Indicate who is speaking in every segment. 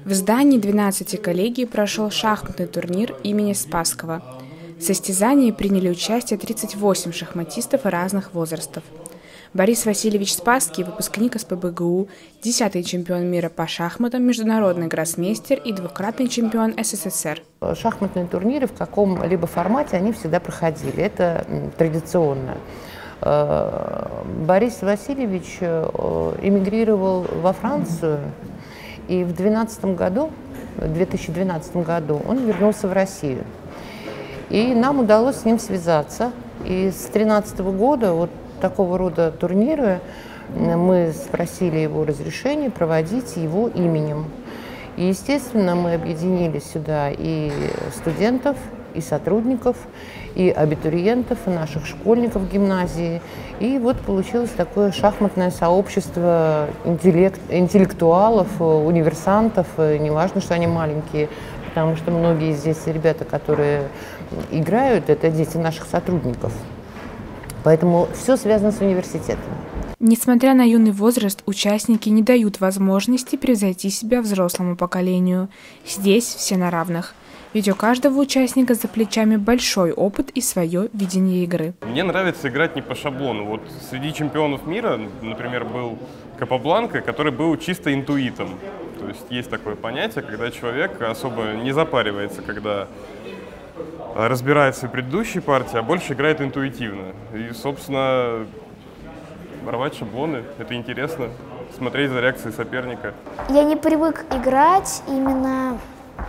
Speaker 1: В здании 12 коллегий прошел шахматный турнир имени Спасского. В состязании приняли участие 38 шахматистов разных возрастов. Борис Васильевич Спасский, выпускник СПбГУ, 10-й чемпион мира по шахматам, международный гроссмейстер и двукратный чемпион СССР.
Speaker 2: Шахматные турниры в каком-либо формате они всегда проходили, это традиционно. Борис Васильевич эмигрировал во Францию, и в 2012 году он вернулся в Россию. И нам удалось с ним связаться. И с 2013 года вот такого рода турниры мы спросили его разрешения проводить его именем. И, естественно, мы объединили сюда и студентов, и сотрудников, и абитуриентов, и наших школьников гимназии. И вот получилось такое шахматное сообщество интеллектуалов, универсантов, неважно, что они маленькие, потому что многие здесь ребята, которые играют, это дети наших сотрудников. Поэтому все связано с университетом.
Speaker 1: Несмотря на юный возраст, участники не дают возможности превзойти себя взрослому поколению. Здесь все на равных. Ведь у каждого участника за плечами большой опыт и свое видение игры.
Speaker 3: Мне нравится играть не по шаблону. Вот среди чемпионов мира, например, был Капабланка, который был чисто интуитом. То есть такое понятие, когда человек особо не запаривается, когда разбирается в предыдущей партии, а больше играет интуитивно. И, собственно, рвать шаблоны – это интересно, смотреть за реакцией соперника.
Speaker 4: Я не привык играть именно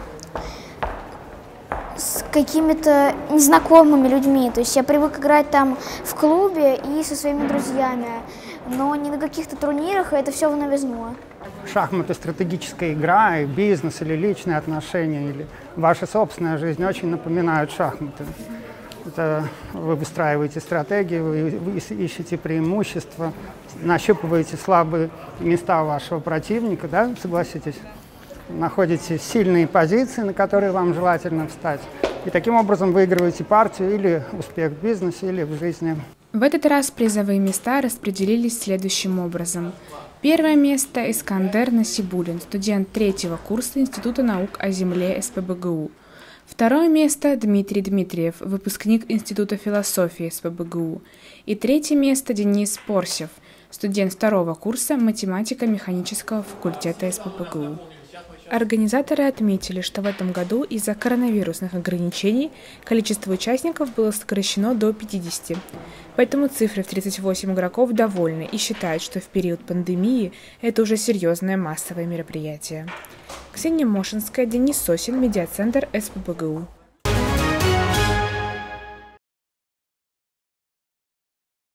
Speaker 4: с какими-то незнакомыми людьми. То есть я привык играть там в клубе и со своими друзьями, но не на каких-то турнирах, и это все в новизну.
Speaker 5: Шахматы — стратегическая игра, и бизнес или личные отношения, или ваша собственная жизнь очень напоминают шахматы. Это вы выстраиваете стратегии, вы ищете преимущества, нащупываете слабые места вашего противника, да, согласитесь? Находите сильные позиции, на которые вам желательно встать. И таким образом выигрываете партию или успех в бизнесе, или в жизни.
Speaker 1: В этот раз призовые места распределились следующим образом. Первое место – Искандер Насибуллин, студент 3-го курса Института наук о земле СПбГУ. Второе место – Дмитрий Дмитриев, выпускник Института философии СПбГУ. И третье место – Денис Порсев, студент 2-го курса математико-механического факультета СПбГУ. Организаторы отметили, что в этом году из-за коронавирусных ограничений количество участников было сокращено до 50. Поэтому цифры в 38 игроков довольны и считают, что в период пандемии это уже серьезное массовое мероприятие. Ксения Мошинская, Денис Сосин, медиацентр СПбГУ.